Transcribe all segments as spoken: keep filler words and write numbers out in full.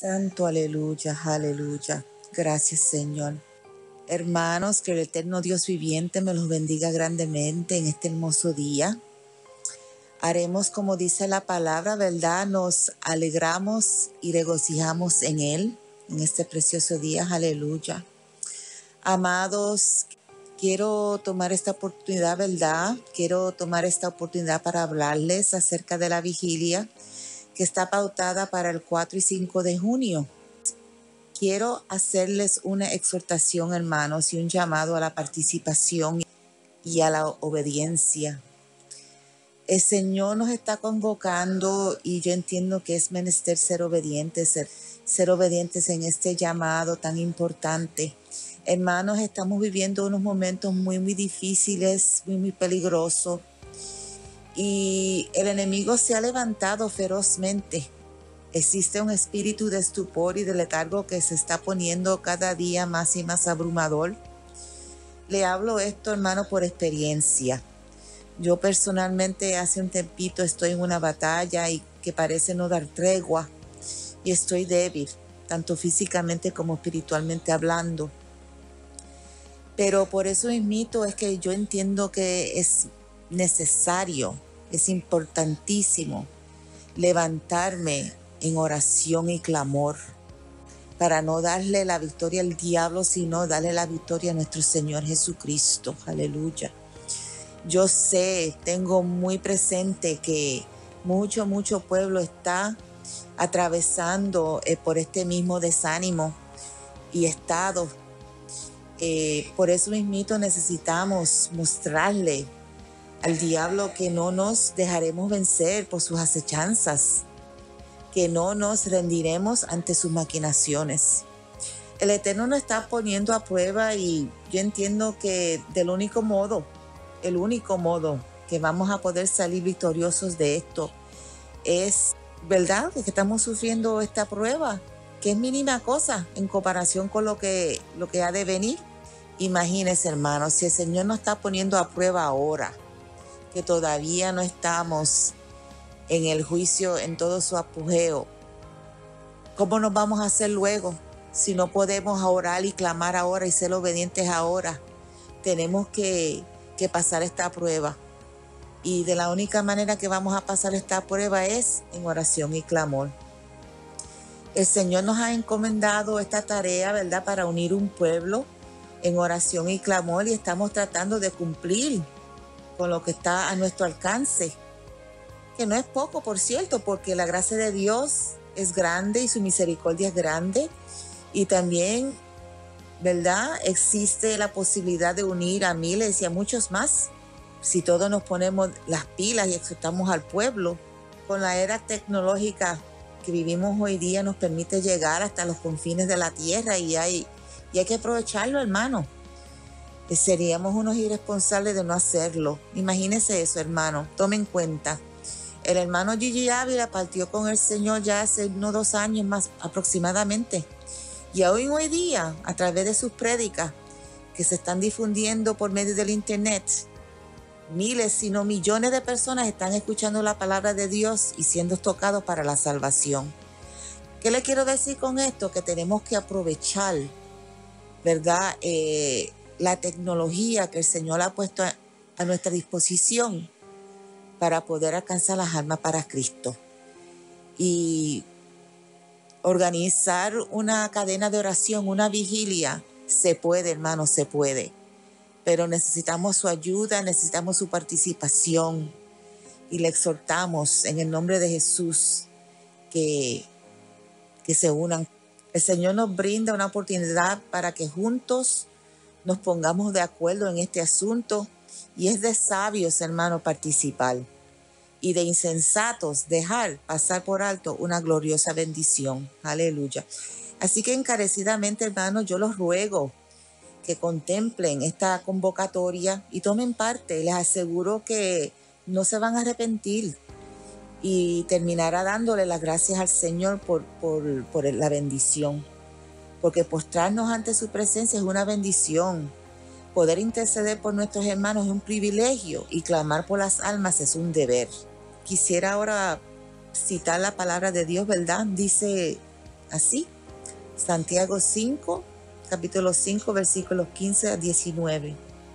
Santo, aleluya, aleluya. Gracias, Señor. Hermanos, que el eterno Dios viviente me los bendiga grandemente en este hermoso día. Haremos como dice la palabra, ¿verdad? Nos alegramos y regocijamos en Él, en este precioso día, aleluya. Amados, quiero tomar esta oportunidad, ¿verdad? Quiero tomar esta oportunidad para hablarles acerca de la vigilia que está pautada para el cuatro y cinco de junio. Quiero hacerles una exhortación, hermanos, y un llamado a la participación y a la obediencia. El Señor nos está convocando y yo entiendo que es menester ser obedientes, ser, ser obedientes en este llamado tan importante. Hermanos, estamos viviendo unos momentos muy, muy difíciles, muy, muy peligrosos. Y el enemigo se ha levantado ferozmente. Existe un espíritu de estupor y de letargo que se está poniendo cada día más y más abrumador. Le hablo esto, hermano, por experiencia. Yo personalmente hace un tempito estoy en una batalla y que parece no dar tregua. Y estoy débil, tanto físicamente como espiritualmente hablando. Pero por eso mismo es que yo entiendo que es necesario, es importantísimo levantarme en oración y clamor para no darle la victoria al diablo, sino darle la victoria a nuestro Señor Jesucristo. Aleluya. Yo sé, tengo muy presente que mucho, mucho pueblo está atravesando eh, por este mismo desánimo y estado. Eh, por eso mismito necesitamos mostrarle al diablo que no nos dejaremos vencer por sus acechanzas, que no nos rendiremos ante sus maquinaciones. El Eterno nos está poniendo a prueba y yo entiendo que del único modo, el único modo que vamos a poder salir victoriosos de esto es, ¿verdad?, que estamos sufriendo esta prueba, que es mínima cosa en comparación con lo que, lo que ha de venir. Imagínense, hermanos, si el Señor nos está poniendo a prueba ahora, que todavía no estamos en el juicio en todo su apogeo, ¿cómo nos vamos a hacer luego? Si no podemos orar y clamar ahora y ser obedientes ahora, tenemos que, que pasar esta prueba. Y de la única manera que vamos a pasar esta prueba es en oración y clamor. El Señor nos ha encomendado esta tarea, ¿verdad?, para unir un pueblo en oración y clamor, y estamos tratando de cumplir con lo que está a nuestro alcance, que no es poco, por cierto, porque la gracia de Dios es grande y su misericordia es grande, y también, ¿verdad?, existe la posibilidad de unir a miles y a muchos más si todos nos ponemos las pilas y exhortamos al pueblo. Con la era tecnológica que vivimos hoy día nos permite llegar hasta los confines de la tierra y hay, y hay que aprovecharlo, hermano. Seríamos unos irresponsables de no hacerlo. Imagínense eso, hermano. Tomen en cuenta. El hermano Gigi Ávila partió con el Señor ya hace unos dos años más aproximadamente. Y aún hoy día, a través de sus prédicas que se están difundiendo por medio del internet, miles, si no millones de personas están escuchando la palabra de Dios y siendo tocados para la salvación. ¿Qué le quiero decir con esto? Que tenemos que aprovechar, ¿verdad?, Eh, la tecnología que el Señor ha puesto a, a nuestra disposición para poder alcanzar las almas para Cristo. Y organizar una cadena de oración, una vigilia, se puede, hermano, se puede. Pero necesitamos su ayuda, necesitamos su participación. Y le exhortamos en el nombre de Jesús que, que se unan. El Señor nos brinda una oportunidad para que juntos nos pongamos de acuerdo en este asunto, y es de sabios, hermano, participar, y de insensatos dejar pasar por alto una gloriosa bendición. Aleluya. Así que encarecidamente, hermano, yo los ruego que contemplen esta convocatoria y tomen parte. Les aseguro que no se van a arrepentir y terminará dándole las gracias al Señor por, por, por la bendición. Porque postrarnos ante su presencia es una bendición. Poder interceder por nuestros hermanos es un privilegio y clamar por las almas es un deber. Quisiera ahora citar la palabra de Dios, ¿verdad? Dice así. Santiago cinco, capítulo cinco, versículos quince a diecinueve.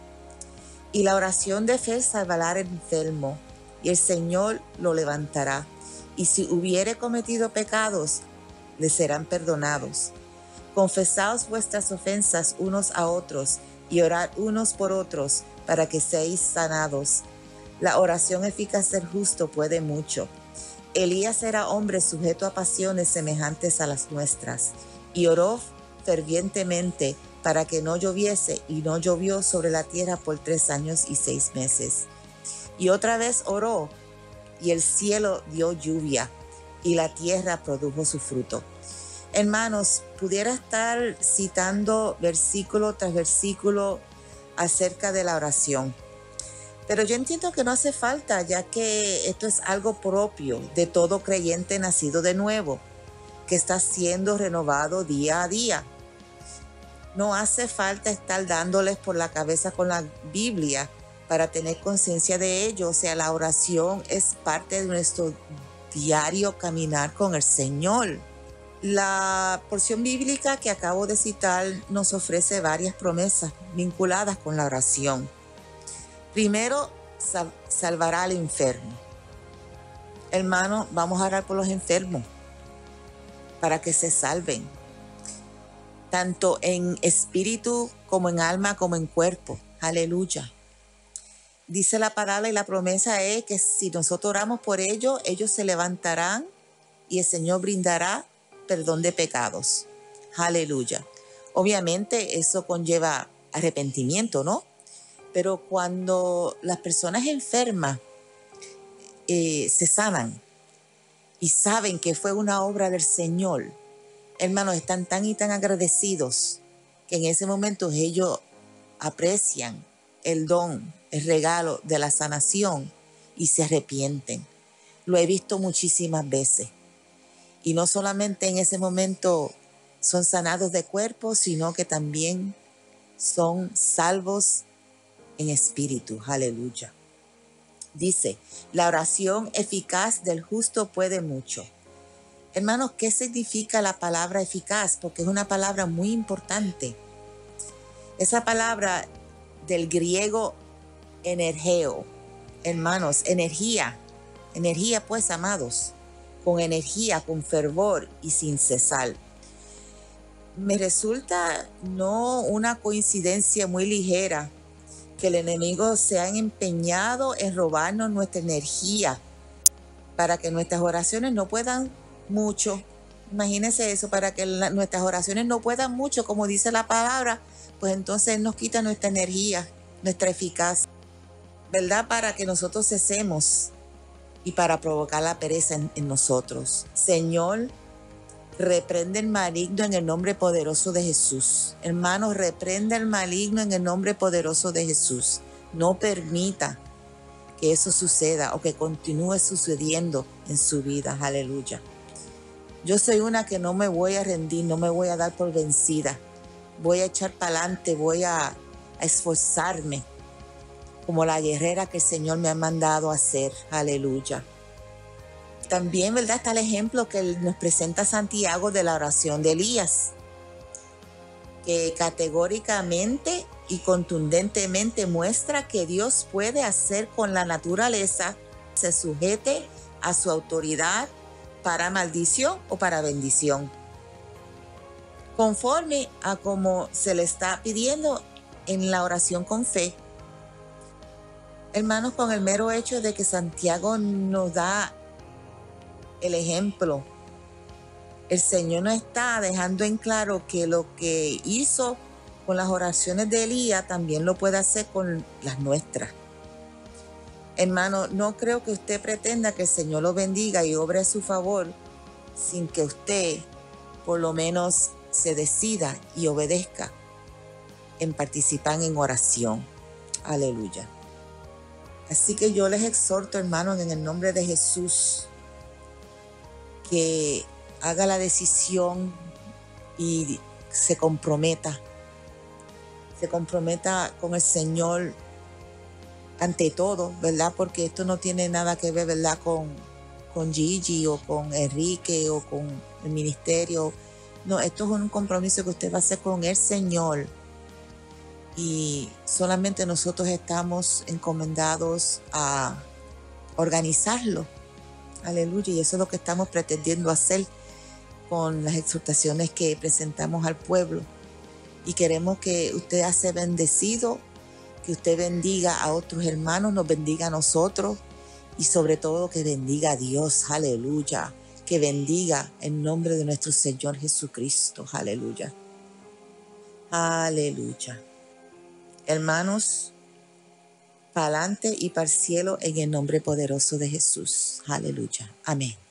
Y la oración de fe salvará al enfermo, y el Señor lo levantará. Y si hubiere cometido pecados, le serán perdonados. Confesaos vuestras ofensas unos a otros, y orad unos por otros, para que seáis sanados. La oración eficaz del justo puede mucho. Elías era hombre sujeto a pasiones semejantes a las nuestras, y oró fervientemente para que no lloviese, y no llovió sobre la tierra por tres años y seis meses. Y otra vez oró, y el cielo dio lluvia, y la tierra produjo su fruto. Hermanos, pudiera estar citando versículo tras versículo acerca de la oración, pero yo entiendo que no hace falta, ya que esto es algo propio de todo creyente nacido de nuevo, que está siendo renovado día a día. No hace falta estar dándoles por la cabeza con la Biblia para tener conciencia de ello. O sea, la oración es parte de nuestro diario caminar con el Señor. La porción bíblica que acabo de citar nos ofrece varias promesas vinculadas con la oración. Primero, sal- salvará al enfermo. Hermano, vamos a orar por los enfermos para que se salven, tanto en espíritu como en alma como en cuerpo. Aleluya. Dice la palabra y la promesa es que si nosotros oramos por ellos, ellos se levantarán y el Señor brindará perdón de pecados. Aleluya. Obviamente eso conlleva arrepentimiento, ¿no? Pero cuando las personas enfermas eh, se sanan y saben que fue una obra del Señor, hermanos, están tan y tan agradecidos que en ese momento ellos aprecian el don, el regalo de la sanación y se arrepienten. Lo he visto muchísimas veces. Y no solamente en ese momento son sanados de cuerpo, sino que también son salvos en espíritu. Aleluya. Dice, la oración eficaz del justo puede mucho. Hermanos, ¿qué significa la palabra eficaz? Porque es una palabra muy importante. Esa palabra del griego energeo, hermanos, energía, energía pues, amados, con energía, con fervor y sin cesar. Me resulta no una coincidencia muy ligera que el enemigo se ha empeñado en robarnos nuestra energía para que nuestras oraciones no puedan mucho. Imagínense eso, para que la, nuestras oraciones no puedan mucho, como dice la palabra, pues entonces nos quita nuestra energía, nuestra eficacia, ¿verdad? Para que nosotros cesemos y para provocar la pereza en, en nosotros. Señor, reprende el maligno en el nombre poderoso de Jesús. Hermanos, reprende el maligno en el nombre poderoso de Jesús. No permita que eso suceda o que continúe sucediendo en su vida. Aleluya. Yo soy una que no me voy a rendir, no me voy a dar por vencida. Voy a echar para adelante, voy a, a esforzarme como la guerrera que el Señor me ha mandado a hacer. Aleluya. También, ¿verdad? Está el ejemplo que nos presenta Santiago de la oración de Elías, que categóricamente y contundentemente muestra que Dios puede hacer con la naturaleza, se sujete a su autoridad para maldición o para bendición, conforme a como se le está pidiendo en la oración con fe. Hermanos, con el mero hecho de que Santiago nos da el ejemplo, el Señor nos está dejando en claro que lo que hizo con las oraciones de Elías también lo puede hacer con las nuestras. Hermano, no creo que usted pretenda que el Señor lo bendiga y obre a su favor sin que usted por lo menos se decida y obedezca en participar en oración. Aleluya. Así que yo les exhorto, hermanos, en el nombre de Jesús, que haga la decisión y se comprometa, se comprometa con el Señor ante todo, ¿verdad? Porque esto no tiene nada que ver, ¿verdad? Con, con Gigi o con Enrique o con el ministerio. No, esto es un compromiso que usted va a hacer con el Señor. Y solamente nosotros estamos encomendados a organizarlo. Aleluya. Y eso es lo que estamos pretendiendo hacer con las exhortaciones que presentamos al pueblo. Y queremos que usted sea bendecido, que usted bendiga a otros hermanos, nos bendiga a nosotros y sobre todo que bendiga a Dios. Aleluya. Que bendiga en nombre de nuestro Señor Jesucristo. Aleluya. Aleluya. Hermanos, para adelante y para el cielo en el nombre poderoso de Jesús. Aleluya. Amén.